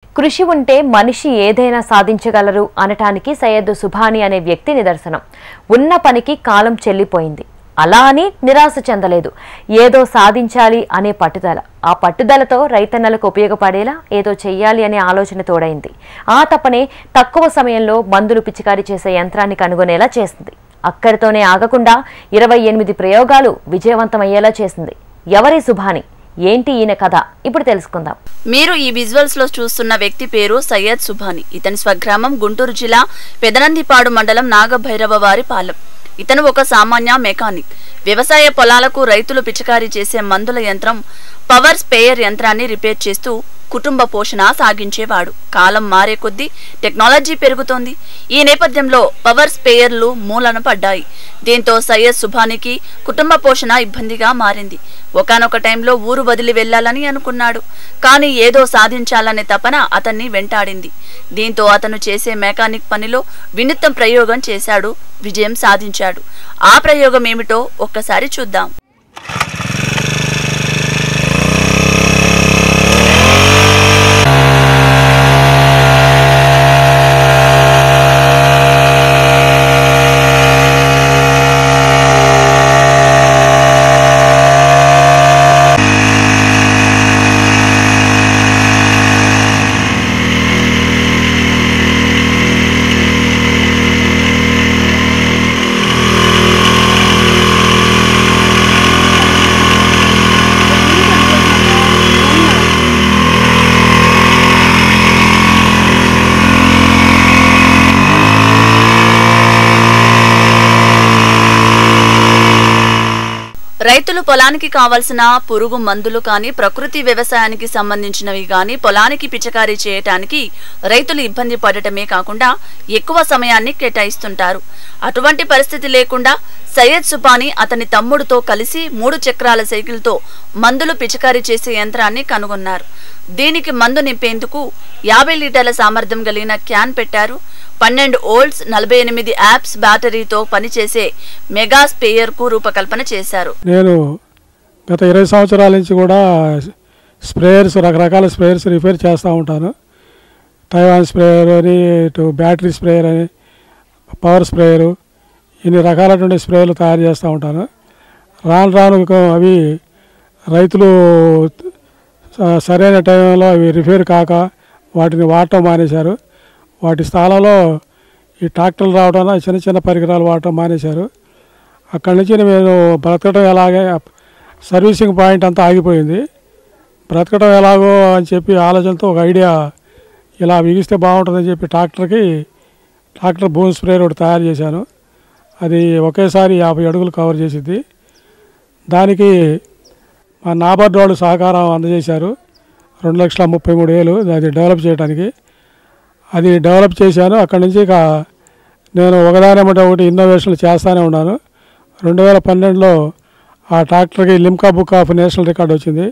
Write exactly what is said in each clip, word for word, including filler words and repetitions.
కృషి ఉంటే మనిషి ఏదైనా సాధించగలరు అనటానికి సయ్యద్ సుభానీ అనే వ్యక్తి నిదర్శనం. ఉన్న పనికి కాలం చెల్లిపోయింది. అలా అని నిరాశ చెందలేదు. ఏదో సాధించాలి అనే పట్టుదల. ఆ పట్టుదలతో రైతన్నలకు ఉపయోగపడేలా ఏదో చెయ్యాలి అనే ఆలోచన తోడైంది. ఆ తపనే తక్కువ సమయంలో మందులు పిచికారీ చేసే యంత్రాన్ని కనుగొనేలా చేసింది. అక్కడితోనే ఆగకుండా ఇరవై ఎనిమిది ప్రయోగాలు విజయవంతమయ్యేలా చేసింది. ఎవరి సుభానీ, ఏంటి ఈయన కథ ఇప్పుడు తెలుసుకుందాం. మీరు ఈ విజువల్స్ లో చూస్తున్న వ్యక్తి పేరు సయ్యద్ సుభానీ. ఇతని స్వగ్రామం గుంటూరు జిల్లా పెదనందిపాడు మండలం నాగభైరవ వారి పాలెం. ఇతను ఒక సామాన్య మెకానిక్. వ్యవసాయ పొలాలకు రైతులు పిచికారీ చేసే మందుల యంత్రం పవర్ స్ప్రేయర్ యంత్రాన్ని రిపేర్ చేస్తూ కుటుంబ పోషణ సాగించేవాడు. కాలం మారే కొద్దీ టెక్నాలజీ పెరుగుతోంది. ఈ నేపథ్యంలో పవర్ స్ప్రేయర్లు మూలన పడ్డాయి. దీంతో సయ్యద్ సుభానీకి కుటుంబ పోషణ ఇబ్బందిగా మారింది. ఒకానొక టైంలో ఊరు వదిలి వెళ్లాలని అనుకున్నాడు. కానీ ఏదో సాధించాలనే తపన అతన్ని వెంటాడింది. దీంతో అతను చేసే మెకానిక్ పనిలో వినూత్న ప్రయోగం చేశాడు. విజయం సాధించాడు. ఆ ప్రయోగం ఏమిటో ఒక్కసారి చూద్దాం. రైతులు పొలానికి కావాల్సిన పురుగు మందులు కానీ ప్రకృతి వ్యవసాయానికి సంబంధించినవి కానీ పొలానికి పిచికారీ చేయటానికి రైతులు ఇబ్బంది పడటమే కాకుండా ఎక్కువ సమయాన్ని కేటాయిస్తుంటారు. అటువంటి పరిస్థితి లేకుండా సయ్యద్ సుభానీ అతని తమ్ముడితో కలిసి మూడు చక్రాల సైకిల్తో మందులు పిచికారీ చేసే యంత్రాన్ని కనుగొన్నారు. దీనికి మందు నింపేందుకు యాభై లీటర్ల సామర్థ్యం కలిగిన క్యాన్ పెట్టారు. పన్నెండు ఓల్డ్స్ నలభై ఎనిమిది యాప్స్ బ్యాటరీతో పనిచేసే మెగా స్ప్రేయర్ కు రూపకల్పన చేశారు. నేను గత ఇరవై సంవత్సరాల నుంచి కూడా స్ప్రేయర్స్ రకరకాల స్ప్రేయర్స్ రిపేర్ చేస్తూ ఉంటాను. తైవాన్ స్ప్రేయర్ అని, ఇటు బ్యాటరీ స్ప్రేయర్ అని, పవర్ స్ప్రేయరు, ఇన్ని రకాలటువంటి స్ప్రేయర్లు తయారు చేస్తూ ఉంటాను. రాను రాను అవి రైతులు సరైన టైంలో అవి రిపేర్ కాక వాటిని వాడటం మానేశారు. వాటి స్థానంలో ఈ ట్రాక్టర్లు రావడం, చిన్న చిన్న పరికరాలు వాడటం మానేశారు. అక్కడి నుంచి నేను బ్రతకడం ఎలాగే సర్వీసింగ్ పాయింట్ అంతా ఆగిపోయింది. బ్రతకడం ఎలాగో అని చెప్పి ఆలోచనతో ఒక ఐడియా, ఇలా బిగిస్తే బాగుంటుందని చెప్పి ట్రాక్టర్కి ట్రాక్టర్ బూమ్ స్ప్రేయర్ ఒకటి తయారు చేశాను. అది ఒకేసారి యాభై అడుగులు కవర్ చేసింది. దానికి మా నాబార్డు వాళ్ళు సహకారం అందజేశారు. రెండు లక్షల ముప్పై మూడు వేలు అది డెవలప్ చేయడానికి. అది డెవలప్ చేశాను. అక్కడి నుంచి ఇక నేను ఒకదానేమంటే ఒకటి ఇన్నోవేషన్లు చేస్తూనే ఉన్నాను. రెండు వేల పన్నెండులో ఆ ట్రాక్టర్కి Limca book of national record వచ్చింది.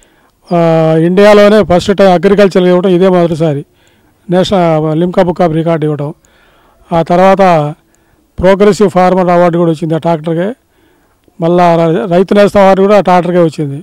ఇండియాలోనే ఫస్ట్ టైం అగ్రికల్చర్ ఇవ్వడం ఇదే మొదటిసారి national Limca book of record ఇవ్వడం. ఆ తర్వాత ప్రోగ్రెసివ్ ఫార్మర్ అవార్డు కూడా వచ్చింది ఆ ట్రాక్టర్కే. మళ్ళా రైతు నేస్తం అవార్డు కూడా ఆ ట్రాక్టర్కే వచ్చింది.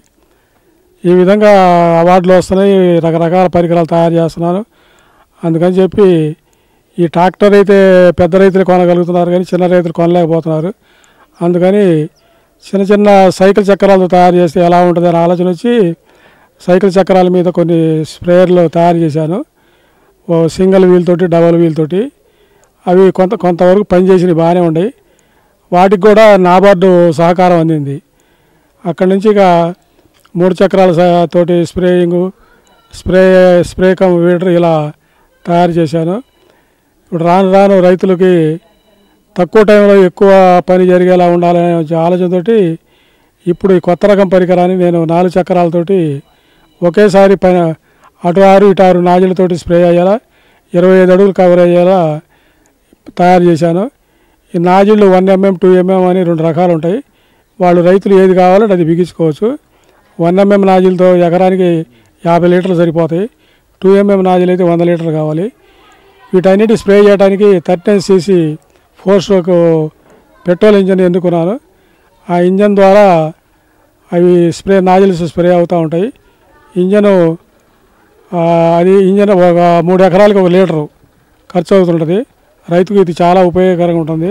ఈ విధంగా అవార్డులు వస్తున్నాయి. రకరకాల పరికరాలు తయారు చేస్తున్నాను. అందుకని చెప్పి ఈ ట్రాక్టర్ అయితే పెద్ద రైతులు కొనగలుగుతున్నారు కానీ చిన్న రైతులు కొనలేకపోతున్నారు. అందుకని చిన్న చిన్న సైకిల్ చక్రాలతో తయారు చేస్తే ఎలా ఉంటుందని ఆలోచన వచ్చి సైకిల్ చక్రాల మీద కొన్ని స్ప్రేయర్లు తయారు చేశాను. ఓ సింగిల్ వీల్ తోటి, డబల్ వీల్ తోటి. అవి కొంత కొంతవరకు పనిచేసినవి బాగానే ఉన్నాయి. వాటికి కూడా నాబార్డు సహకారం అందింది. అక్కడి నుంచి ఇక మూడు చక్రాల తోటి spraying, spray spray cum weeder ఇలా తయారు చేశాను. ఇప్పుడు రాను రాను రైతులకి తక్కువ టైంలో ఎక్కువ పని జరిగేలా ఉండాలనే ఆలోచనతోటి ఇప్పుడు ఈ కొత్త రకం పరికరాన్ని నేను నాలుగు చక్రాలతోటి ఒకేసారి పైన అటు ఆరు ఇటు ఆరు నాజిలతోటి స్ప్రే అయ్యేలా ఇరవై ఐదు అడుగులు కవర్ అయ్యేలా తయారు చేశాను. ఈ నాజిళ్ళు వన్ ఎంఎం టూ ఎంఎం అని రెండు రకాలు ఉంటాయి. వాళ్ళు రైతులు ఏది కావాలంటే అది బిగించుకోవచ్చు. వన్ ఎంఎం నాజిల్తో ఎకరానికి యాభై లీటర్లు సరిపోతాయి. టూ ఎంఎం నాజిల్ అయితే వంద లీటర్లు కావాలి. వీటన్నిటి స్ప్రే చేయడానికి thirteen cc four stroke petrol engine ఎన్నుకున్నాను. ఆ ఇంజన్ ద్వారా అవి స్ప్రే నాజిల్స్ స్ప్రే అవుతూ ఉంటాయి. ఇంజను అది ఇంజన్ ఒక మూడు ఎకరాలకి ఒక లీటరు ఖర్చు అవుతుంటుంది. రైతుకు ఇది చాలా ఉపయోగకరంగా ఉంటుంది.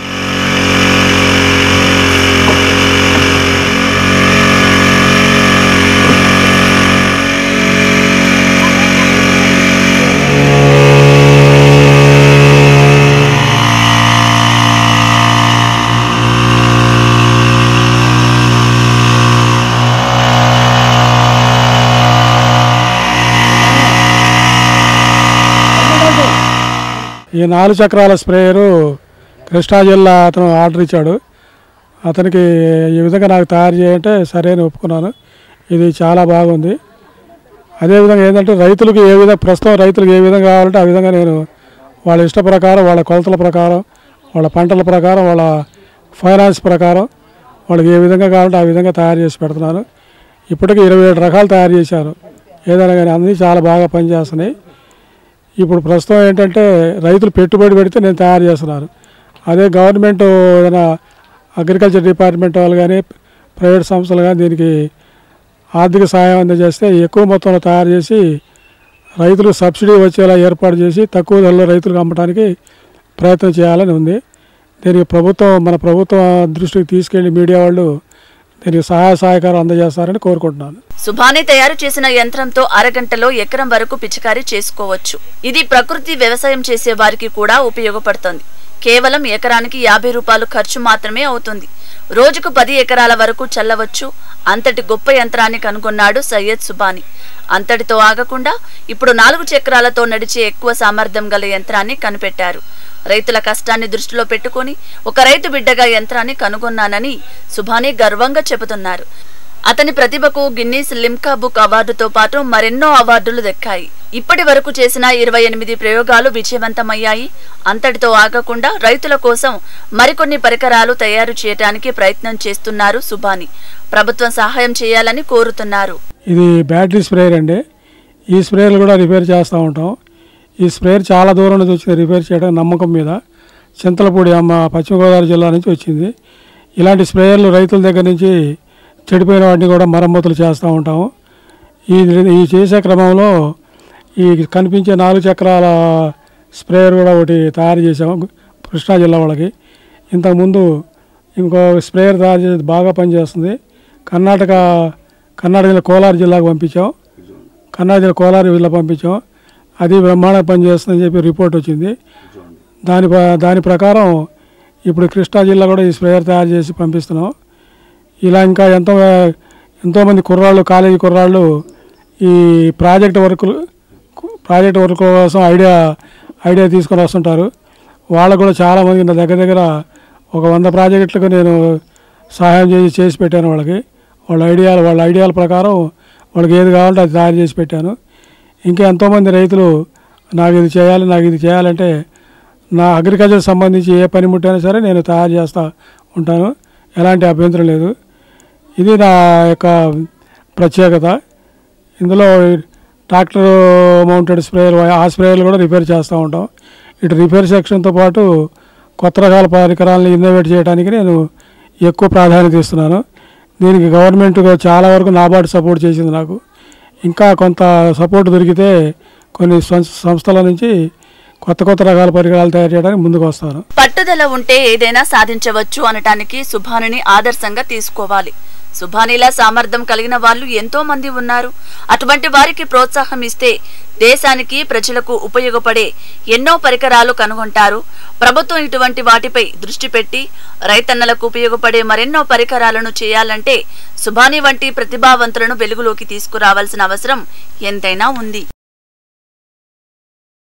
ఈ నాలుగు చక్రాల స్ప్రేయరు కృష్ణా జిల్లా అతను ఆర్డర్ ఇచ్చాడు. అతనికి ఈ విధంగా నాకు తయారు చేయంటే సరే అని ఒప్పుకున్నాను. ఇది చాలా బాగుంది. అదేవిధంగా ఏంటంటే రైతులకు ఏ విధంగా ప్రస్తుతం రైతులకు ఏ విధంగా కావాలంటే ఆ విధంగా నేను వాళ్ళ ఇష్ట ప్రకారం, వాళ్ళ కొలతల ప్రకారం, వాళ్ళ పంటల ప్రకారం, వాళ్ళ ఫైనాన్స్ ప్రకారం వాళ్ళకి ఏ విధంగా కావాలంటే ఆ విధంగా తయారు చేసి పెడుతున్నాను. ఇప్పటికీ ఇరవై ఏడు రకాలు తయారు చేశాను. ఏదైనా కానీ అన్నీ చాలా బాగా పనిచేస్తున్నాయి. ఇప్పుడు ప్రస్తుతం ఏంటంటే రైతులు పెట్టుబడి పెడితే నేను తయారు చేస్తున్నాను. అదే గవర్నమెంట్ ఏదైనా అగ్రికల్చర్ డిపార్ట్మెంట్ వాళ్ళు కానీ ప్రైవేట్ సంస్థలు కానీ దీనికి ఆర్థిక సహాయం అందజేస్తే ఎక్కువ మొత్తంలో తయారు చేసి రైతులకు సబ్సిడీ వచ్చేలా ఏర్పాటు చేసి తక్కువ ధరలో రైతులకు అమ్మడానికి ప్రయత్నం చేయాలని ఉంది. దీనికి ప్రభుత్వం మన ప్రభుత్వం దృష్టికి తీసుకెళ్లి మీడియా వాళ్ళు దీనికి సహాయ సహకారం అందజేస్తారని కోరుకుంటున్నాను. సుభాని తయారు చేసిన యంత్రంతో అరగంటలో ఎకరం వరకు పిచికారీ చేసుకోవచ్చు. ఇది ప్రకృతి వ్యవసాయం చేసే వారికి కూడా ఉపయోగపడుతుంది. కేవలం ఎకరానికి యాభై రూపాయలు ఖర్చు మాత్రమే అవుతుంది. రోజుకు పది ఎకరాల వరకు చల్లవచ్చు. అంతటి గొప్ప యంత్రాన్ని కనుగొన్నాడు సయ్యద్ సుభాని. అంతటితో ఆగకుండా ఇప్పుడు నాలుగు చక్రాలతో నడిచే ఎక్కువ సామర్థ్యం గల యంత్రాన్ని కనిపెట్టారు. రైతుల కష్టాన్ని దృష్టిలో పెట్టుకుని ఒక రైతు బిడ్డగా యంత్రాన్ని కనుగొన్నానని సుభాని గర్వంగా చెబుతున్నారు. అతని ప్రతిభకు గిన్నీస్ లిమ్కా బుక్ అవార్డుతో పాటు మరెన్నో అవార్డులు దక్కాయి. ఇప్పటి వరకు చేసిన ఇరవై ఎనిమిది ప్రయోగాలు విజయవంతమయ్యాయి. అంతటితో ఆగకుండా రైతుల కోసం మరికొన్ని పరికరాలు తయారు చేయడానికి ప్రయత్నం చేస్తున్నారు సుభాని. ప్రభుత్వం సహాయం చేయాలని కోరుతున్నారు. ఇది బ్యాటరీ స్ప్రేయర్ అండి. ఈ స్ప్రేయర్లు కూడా రిపేర్ చేస్తూ ఉంటాం. ఈ స్ప్రేయర్ చాలా దూరం నుంచి వచ్చింది రిపేర్ చేయడం నమ్మకం మీద. చింతలపూడి అమ్మ పశ్చిమ గోదావరి జిల్లా నుంచి వచ్చింది. ఇలాంటి స్ప్రేయర్లు రైతుల దగ్గర నుంచి చెడిపోయిన వాటిని కూడా మరమ్మతులు చేస్తూ ఉంటాము. ఈ ఈ చేసే క్రమంలో ఈ కనిపించే నాలుగు చక్రాల స్ప్రేయర్ కూడా ఒకటి తయారు చేసాము కృష్ణా జిల్లా వాళ్ళకి. ఇంతకుముందు ఇంకో స్ప్రేయర్ తయారు చేసి బాగా పనిచేస్తుంది. కర్ణాటక కర్ణాటక జిల్లా కోలార్ జిల్లాకు పంపించాం. కర్ణాటక జిల్లా కోలార్ జిల్లా పంపించాం. అది బ్రహ్మాండంగా పనిచేస్తుందని చెప్పి రిపోర్ట్ వచ్చింది. దాని దాని ప్రకారం ఇప్పుడు కృష్ణా జిల్లా కూడా ఈ స్ప్రేయర్ తయారు చేసి పంపిస్తున్నాం. ఇలా ఇంకా ఎంతో ఎంతోమంది కుర్రాళ్ళు, కాలేజీ కుర్రాళ్ళు ఈ ప్రాజెక్ట్ వర్కులు ప్రాజెక్ట్ వర్క్ కోసం ఐడియా ఐడియా తీసుకొని వస్తుంటారు. వాళ్ళకు కూడా చాలామంది నా దగ్గర దగ్గర ఒక వంద ప్రాజెక్టులకు నేను సహాయం చేసి చేసి పెట్టాను. వాళ్ళకి వాళ్ళ ఐడియాలు వాళ్ళ ఐడియాల ప్రకారం వాళ్ళకి ఏది కావాలంటే అది తయారు చేసి పెట్టాను. ఇంకా ఎంతోమంది రైతులు నాకు ఇది చేయాలి నాకు ఇది చేయాలంటే నా అగ్రికల్చర్ సంబంధించి ఏ పనిముట్టైనా సరే నేను తయారు చేస్తూ ఉంటాను. ఎలాంటి అభ్యంతరం లేదు. ఇది నా యొక్క ప్రత్యేకత. ఇందులో ట్రాక్టర్ మౌంటెడ్ స్ప్రేయర్ ఆ స్ప్రేయర్లు కూడా రిపేర్ చేస్తూ ఉంటాం. ఇటు రిపేర్ సెక్షన్తో పాటు కొత్త రకాల పరికరాలను ఇన్నోవేట్ చేయడానికి నేను ఎక్కువ ప్రాధాన్యత ఇస్తున్నాను. దీనికి గవర్నమెంట్ చాలా వరకు నాబార్డు సపోర్ట్ చేసింది నాకు. ఇంకా కొంత సపోర్ట్ దొరికితే కొన్ని సంస్థల నుంచి కొత్త కొత్త రకాల పరికరాలు తయారు చేయడానికి ముందుకు వస్తాను. పట్టుదల ఉంటే ఏదైనా సాధించవచ్చు అనటానికి సుభానిని ఆదర్శంగా తీసుకోవాలి. సుభానిలా సామర్థ్యం కలిగిన వాళ్ళు ఎంతో మంది ఉన్నారు. అటువంటి వారికి ప్రోత్సాహం ఇస్తే దేశానికి ప్రజలకు ఉపయోగపడే ఎన్నో పరికరాలు కనుగొంటారు. ప్రభుత్వం ఇటువంటి వాటిపై దృష్టి పెట్టి రైతన్నలకు ఉపయోగపడే మరెన్నో పరికరాలను చేయాలంటే సుభాని వంటి ప్రతిభావంతులను వెలుగులోకి తీసుకురావాల్సిన అవసరం ఎంతైనా ఉంది.